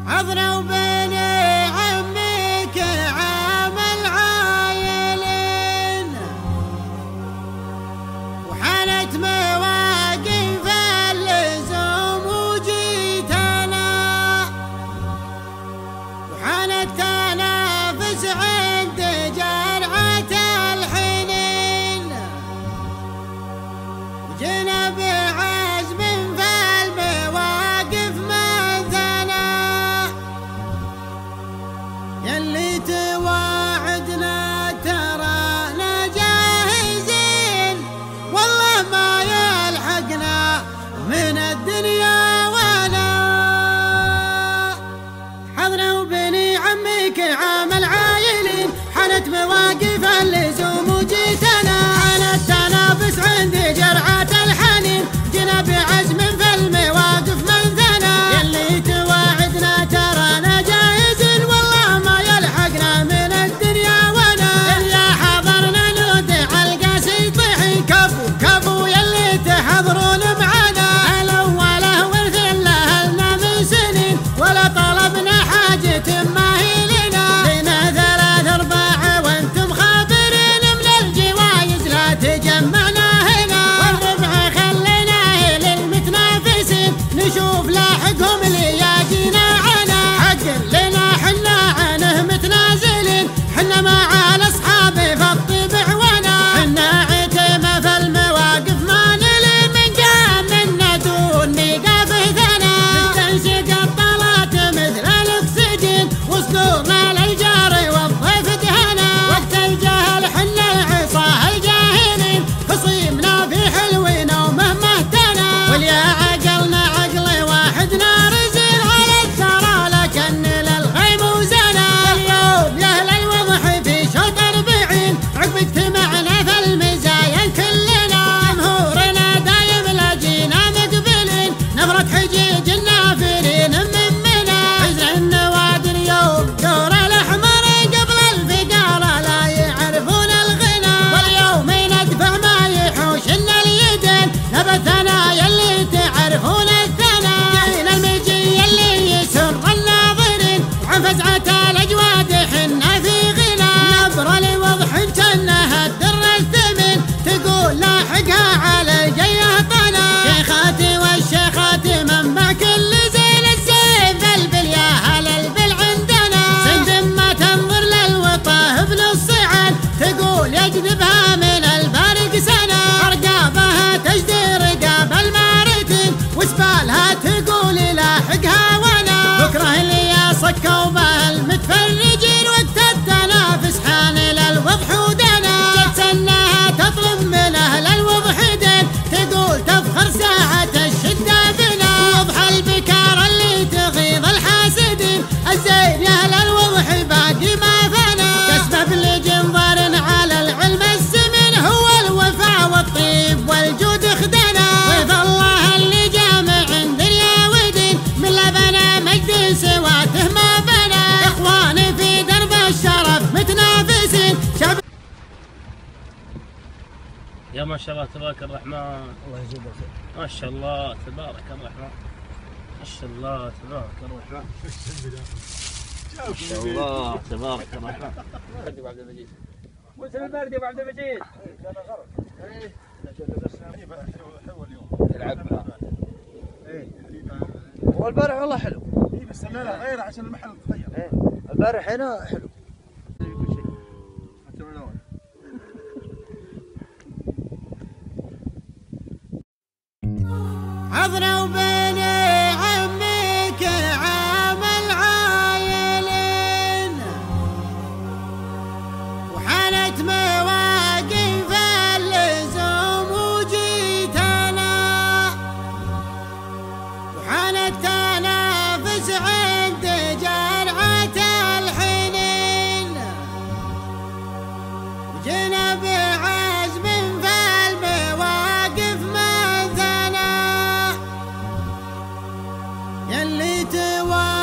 حضروا بني عمك عام العايلين، وحانت مواقف اللزوم وجيتنا، وحانت تنافس عند جرعة الحنين، وجينا بعزم فالمواقف مثلا، يلي تواعدنا ترانا جاهزين، والله ما يلحقنا من الدنيا ولا. حضروا بني عمك عام العايلين، حانت مواقف اللزوم وجيتنا، حانت تنافس عند جرعة الحنين، جينا بعزم في المواقف منثنا، يلي تواعدنا ترانا جاهزين، والله ما يلحقنا من الدنيا ولا. يا حضرنا نودع القاسي طيحي، كفو كفو يلي تحضرون معنا، الأوله ورث لأهلنا من سنين، ولا طلبنا حاجة ما هي لنا، لنا 3 أرباع وانتم خابرين من الجوايز لا تجمعنا هنا، والربع خليناه للمتنافسين، نشوف لاحقهم لياجينا عنا، حق لنا حنا عنه متنازلين، حنا مع الاصحاب في الطبع وانا، حنا عتيمة في المواقف ما نلي، من جاء منا دون نيقاف ثنا، نستنشق الطلات مثل الاكسجين، وصدورنا للجار والضيف دهنا، وقت الجهل حنا العصاه الجاهلين، خصيمنا في حلونا ومهما اهتنا، واليا عقلنا عقل واحد نارزين، على الثرى لكن للغيم وزنا، اليوم يا اهل الوضح في شوط 40، عقب اجتمعنا في المزايا كلنا، جمهورنا دايم لاجينا مقبلين، نفرة حجيج النافرين منا، حزن النوادي اليوم دور الاحمر، قبل الفقارة لا يعرفون الغنى، واليوم ندفع ما يحوشنا اليدين، نبثنا يلي تعرفون الثنا، جينا المجي يلي يسر الناظرين، وعن فزعة الاجواد حنا في غنى، نبرة لوضح جنها الدر الثمن، تقول لاحقها على الجيه طنا، شيخاتي والشيخاتي منبع كل زين، السيف البل يا هل البل عندنا، سند ما تنظر للوطاه بنص عين، تقول يجذبها من الفارق سنة، رقابها تجدي رقاب المارتين، وسبالها تقول لاحقها وانا، بكره اللي صكوا به المتفرجين، وقت التنافس حان للوضح ودنا، جت سنها تطلب من اهل الوضح دين، تقول تفخر ساعة الشدة بنا، وضح البكار اللي تغيظ الحاسدين، الزين يا اهل الوضح باقي ما فنى، تسبب لجنظار على العلم السمن، هو الوفاء والطيب والجود خدنا، ضيف الله اللي جامع دنيا ودين، من لبنا مجد سواته ما بنا، اخواني في درب الشرف متنافسين، يا ما شاء الله تبارك الرحمن، الله يجزيك الخير. ما شاء الله تبارك الرحمن، ما شاء الله تبارك الرحمن، ما شاء الله تبارك الرحمن. ابو عبد المجيد، مسلم البردي ابو عبد المجيد، يلعب هو البارح والله حلو. اي بس لا غيره عشان المحل تغير. البارح هنا حلو. حضروا بني عمك عام العايلين، وحانت مواقف اللزوم وجيتنا، وحانت تنافس عند جرعة الحنين، وجينا بعزم في المواقف مثلا، يلي تواعدنا